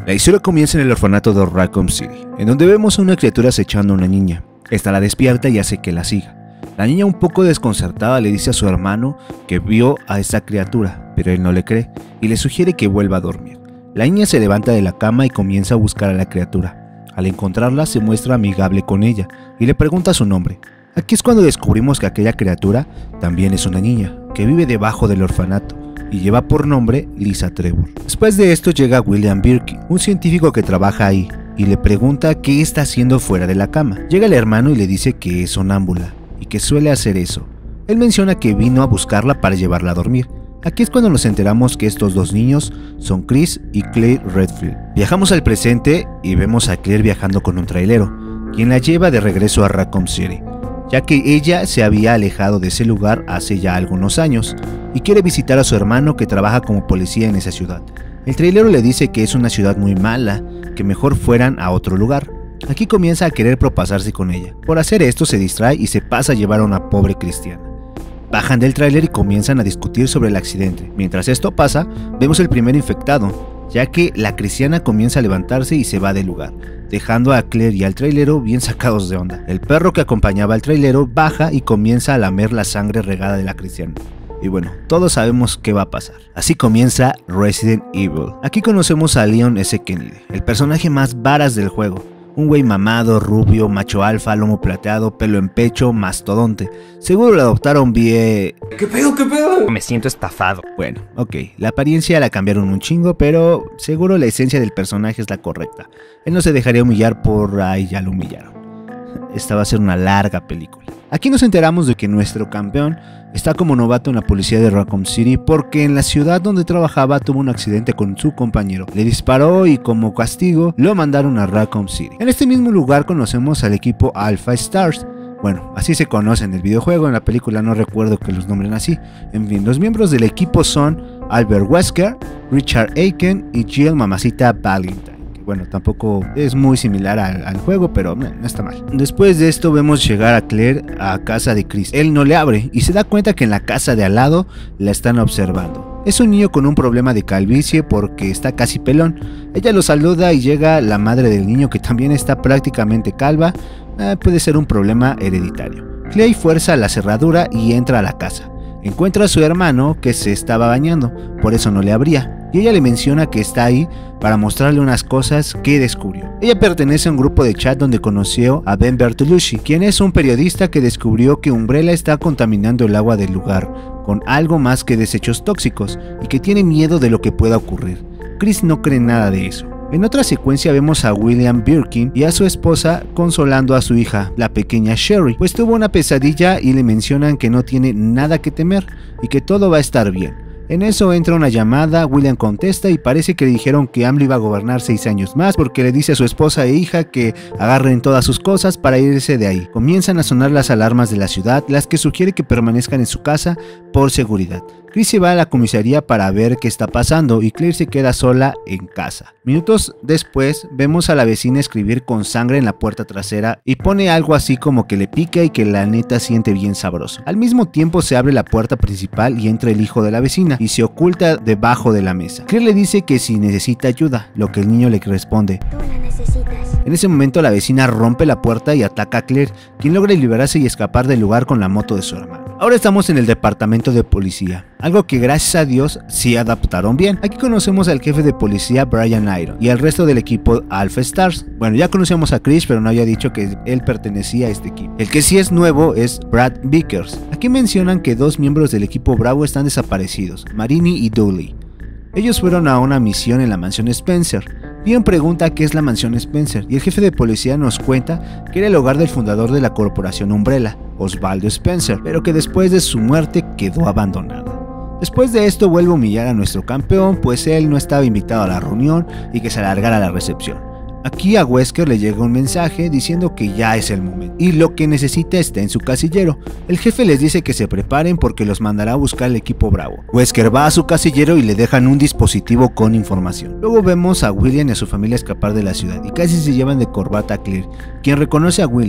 La historia comienza en el orfanato de Raccoon City, en donde vemos a una criatura acechando a una niña. Esta la despierta y hace que la siga. La niña, un poco desconcertada, le dice a su hermano que vio a esta criatura, pero él no le cree y le sugiere que vuelva a dormir. La niña se levanta de la cama y comienza a buscar a la criatura. Al encontrarla, se muestra amigable con ella y le pregunta su nombre. Aquí es cuando descubrimos que aquella criatura también es una niña, que vive debajo del orfanato y lleva por nombre Lisa Trevor. Después de esto llega William Birkin, un científico que trabaja ahí, y le pregunta qué está haciendo fuera de la cama. Llega el hermano y le dice que es sonámbula y que suele hacer eso. Él menciona que vino a buscarla para llevarla a dormir. Aquí es cuando nos enteramos que estos dos niños son Chris y Claire Redfield. Viajamos al presente y vemos a Claire viajando con un trailero, quien la lleva de regreso a Raccoon City, ya que ella se había alejado de ese lugar hace ya algunos años y quiere visitar a su hermano que trabaja como policía en esa ciudad. El trailero le dice que es una ciudad muy mala, que mejor fueran a otro lugar. Aquí comienza a querer propasarse con ella. Por hacer esto se distrae y se pasa a llevar a una pobre cristiana. Bajan del tráiler y comienzan a discutir sobre el accidente. Mientras esto pasa, vemos el primer infectado, ya que la cristiana comienza a levantarse y se va del lugar, dejando a Claire y al trailero bien sacados de onda. El perro que acompañaba al trailero baja y comienza a lamer la sangre regada de la cristiana. Y bueno, todos sabemos qué va a pasar. Así comienza Resident Evil. Aquí conocemos a Leon S. Kennedy, el personaje más varas del juego. Un güey mamado, rubio, macho alfa, lomo plateado, pelo en pecho, mastodonte. Seguro lo adoptaron bien... ¿Qué pedo? ¿Qué pedo? Me siento estafado. Bueno, ok, la apariencia la cambiaron un chingo, pero seguro la esencia del personaje es la correcta. Él no se dejaría humillar por... ahí ya lo humillaron. Esta va a ser una larga película. Aquí nos enteramos de que nuestro campeón está como novato en la policía de Raccoon City porque en la ciudad donde trabajaba tuvo un accidente con su compañero. Le disparó y como castigo lo mandaron a Raccoon City. En este mismo lugar conocemos al equipo Alpha Stars. Bueno, así se conoce en el videojuego, en la película no recuerdo que los nombren así. En fin, los miembros del equipo son Albert Wesker, Richard Aiken y Jill Mamacita Valentine. Bueno, tampoco es muy similar al juego, pero no está mal. Después de esto vemos llegar a Claire a casa de Chris. Él no le abre y se da cuenta que en la casa de al lado la están observando. Es un niño con un problema de calvicie porque está casi pelón. Ella lo saluda y llega la madre del niño que también está prácticamente calva. Puede ser un problema hereditario. Clay fuerza la cerradura y entra a la casa. Encuentra a su hermano que se estaba bañando, por eso no le abría. Y ella le menciona que está ahí para mostrarle unas cosas que descubrió. Ella pertenece a un grupo de chat donde conoció a Ben Bertolucci, quien es un periodista que descubrió que Umbrella está contaminando el agua del lugar con algo más que desechos tóxicos y que tiene miedo de lo que pueda ocurrir. Chris no cree nada de eso. En otra secuencia vemos a William Birkin y a su esposa consolando a su hija, la pequeña Sherry, pues tuvo una pesadilla y le mencionan que no tiene nada que temer y que todo va a estar bien. En eso entra una llamada, William contesta y parece que le dijeron que AMLO iba a gobernar 6 años más porque le dice a su esposa e hija que agarren todas sus cosas para irse de ahí. Comienzan a sonar las alarmas de la ciudad, las que sugiere que permanezcan en su casa por seguridad. Chris se va a la comisaría para ver qué está pasando y Claire se queda sola en casa. Minutos después vemos a la vecina escribir con sangre en la puerta trasera y pone algo así como que le pica y que la neta siente bien sabroso. Al mismo tiempo se abre la puerta principal y entra el hijo de la vecina y se oculta debajo de la mesa. Claire le dice que si necesita ayuda, lo que el niño le responde: Tú la necesitas. En ese momento la vecina rompe la puerta y ataca a Claire, quien logra liberarse y escapar del lugar con la moto de su hermano. Ahora estamos en el departamento de policía, algo que gracias a Dios sí adaptaron bien. Aquí conocemos al jefe de policía Brian Iron y al resto del equipo Alpha Stars. Bueno, ya conocíamos a Chris, pero no había dicho que él pertenecía a este equipo. El que sí es nuevo es Brad Vickers. Aquí mencionan que 2 miembros del equipo Bravo están desaparecidos, Marini y Dooley. Ellos fueron a una misión en la mansión Spencer. Leon pregunta qué es la mansión Spencer y el jefe de policía nos cuenta que era el hogar del fundador de la corporación Umbrella, Osvaldo Spencer, pero que después de su muerte quedó abandonada. Después de esto vuelve a humillar a nuestro campeón, pues él no estaba invitado a la reunión y que se alargara la recepción. Aquí a Wesker le llega un mensaje diciendo que ya es el momento y lo que necesita está en su casillero. El jefe les dice que se preparen porque los mandará a buscar el equipo Bravo. Wesker va a su casillero y le dejan un dispositivo con información. Luego vemos a William y a su familia escapar de la ciudad y casi se llevan de corbata a Claire, quien reconoce a William.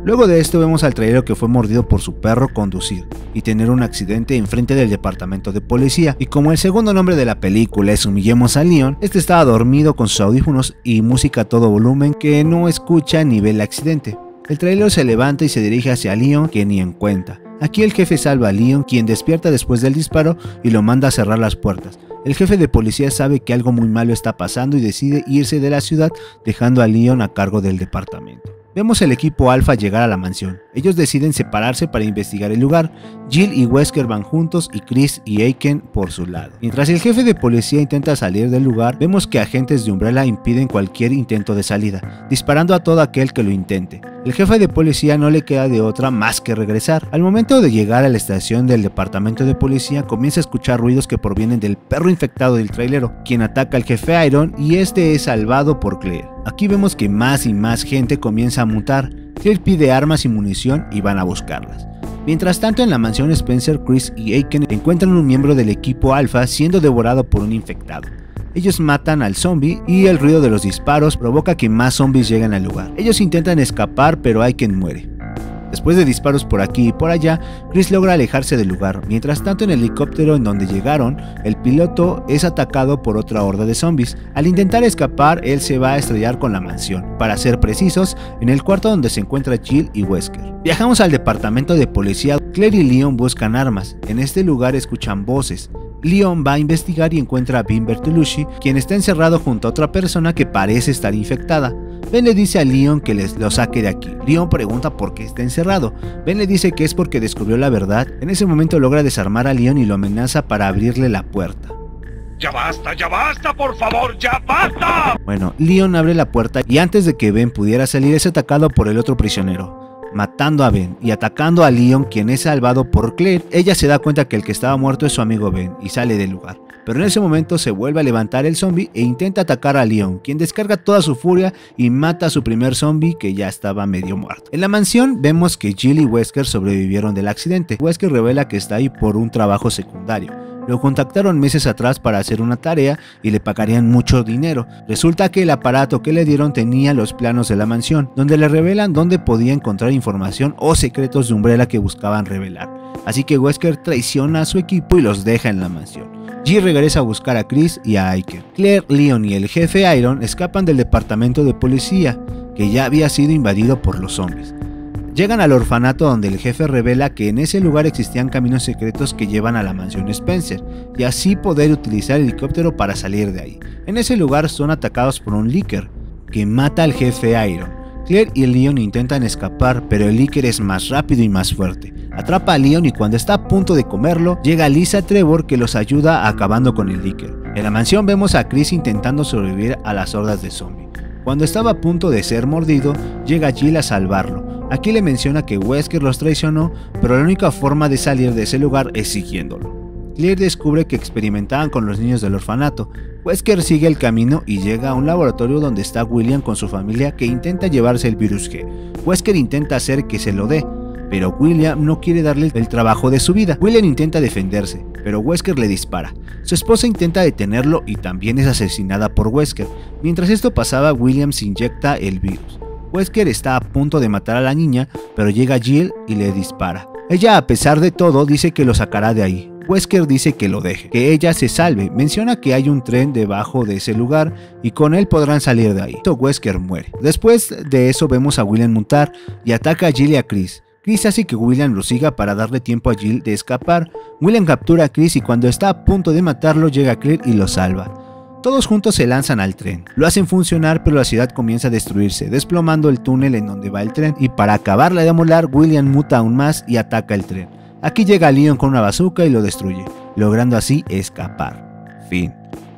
Luego de esto vemos al trailero que fue mordido por su perro conducir y tener un accidente enfrente del departamento de policía, y como el segundo nombre de la película es Humillemos a Leon, este estaba dormido con sus audífonos y música a todo volumen que no escucha ni ve el accidente. El trailero se levanta y se dirige hacia Leon, que ni en cuenta. Aquí el jefe salva a Leon, quien despierta después del disparo y lo manda a cerrar las puertas. El jefe de policía sabe que algo muy malo está pasando y decide irse de la ciudad, dejando a Leon a cargo del departamento. Vemos el equipo Alpha llegar a la mansión. Ellos deciden separarse para investigar el lugar. Jill y Wesker van juntos y Chris y Aiken por su lado. Mientras el jefe de policía intenta salir del lugar, vemos que agentes de Umbrella impiden cualquier intento de salida, disparando a todo aquel que lo intente. El jefe de policía no le queda de otra más que regresar. Al momento de llegar a la estación del departamento de policía, comienza a escuchar ruidos que provienen del perro infectado del trailero, quien ataca al jefe Iron, y este es salvado por Claire. Aquí vemos que más y más gente comienza a mutar. Claire pide armas y munición y van a buscarlas. Mientras tanto, en la mansión Spencer, Chris y Aiken encuentran un miembro del equipo Alpha siendo devorado por un infectado. Ellos matan al zombie y el ruido de los disparos provoca que más zombies lleguen al lugar. Ellos intentan escapar, pero Aiken muere. Después de disparos por aquí y por allá, Chris logra alejarse del lugar. Mientras tanto, en el helicóptero en donde llegaron, el piloto es atacado por otra horda de zombies. Al intentar escapar, él se va a estrellar con la mansión, para ser precisos, en el cuarto donde se encuentra Jill y Wesker. Viajamos al departamento de policía. Claire y Leon buscan armas. En este lugar escuchan voces. Leon va a investigar y encuentra a Ben Bertolucci, quien está encerrado junto a otra persona que parece estar infectada. Ben le dice a Leon que lo saque de aquí. Leon pregunta por qué está encerrado. Ben le dice que es porque descubrió la verdad. En ese momento logra desarmar a Leon y lo amenaza para abrirle la puerta. ¡Ya basta, por favor, ya basta! Bueno, Leon abre la puerta y antes de que Ben pudiera salir es atacado por el otro prisionero, matando a Ben y atacando a Leon, quien es salvado por Claire. Ella se da cuenta que el que estaba muerto es su amigo Ben y sale del lugar. Pero en ese momento se vuelve a levantar el zombie e intenta atacar a Leon, quien descarga toda su furia y mata a su primer zombie, que ya estaba medio muerto. En la mansión vemos que Jill y Wesker sobrevivieron del accidente. Wesker revela que está ahí por un trabajo secundario. Lo contactaron meses atrás para hacer una tarea y le pagarían mucho dinero. Resulta que el aparato que le dieron tenía los planos de la mansión, donde le revelan dónde podía encontrar información o secretos de Umbrella que buscaban revelar. Así que Wesker traiciona a su equipo y los deja en la mansión. Jill regresa a buscar a Chris y a Aiken. Claire, Leon y el jefe Iron escapan del departamento de policía, que ya había sido invadido por los zombies. Llegan al orfanato, donde el jefe revela que en ese lugar existían caminos secretos que llevan a la mansión Spencer, y así poder utilizar el helicóptero para salir de ahí. En ese lugar son atacados por un Licker, que mata al jefe Iron. Claire y Leon intentan escapar, pero el Licker es más rápido y más fuerte. Atrapa a Leon y cuando está a punto de comerlo, llega Lisa Trevor, que los ayuda acabando con el Licker. En la mansión vemos a Chris intentando sobrevivir a las hordas de zombies. Cuando estaba a punto de ser mordido, llega Jill a salvarlo. Aquí le menciona que Wesker los traicionó, pero la única forma de salir de ese lugar es siguiéndolo. Claire descubre que experimentaban con los niños del orfanato. Wesker sigue el camino y llega a un laboratorio donde está William con su familia, que intenta llevarse el virus G. Wesker intenta hacer que se lo dé, pero William no quiere darle el trabajo de su vida. William intenta defenderse, pero Wesker le dispara. Su esposa intenta detenerlo y también es asesinada por Wesker. Mientras esto pasaba, William se inyecta el virus. Wesker está a punto de matar a la niña, pero llega Jill y le dispara. Ella, a pesar de todo, dice que lo sacará de ahí. Wesker dice que lo deje, que ella se salve. Menciona que hay un tren debajo de ese lugar y con él podrán salir de ahí. Wesker muere. Después de eso vemos a William mutar y ataca a Jill y a Chris. Chris hace que William lo siga para darle tiempo a Jill de escapar. William captura a Chris y cuando está a punto de matarlo llega Claire y lo salva. Todos juntos se lanzan al tren. Lo hacen funcionar, pero la ciudad comienza a destruirse, desplomando el túnel en donde va el tren, y para acabarla de amolar, William muta aún más y ataca el tren. Aquí llega Leon con una bazooka y lo destruye, logrando así escapar. Fin.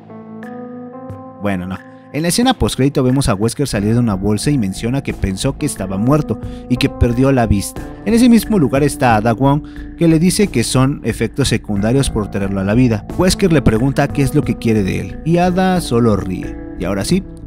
Bueno, no. En la escena postcrédito vemos a Wesker salir de una bolsa y menciona que pensó que estaba muerto y que perdió la vista. En ese mismo lugar está Ada Wong, que le dice que son efectos secundarios por traerlo a la vida. Wesker le pregunta qué es lo que quiere de él y Ada solo ríe. Y ahora sí,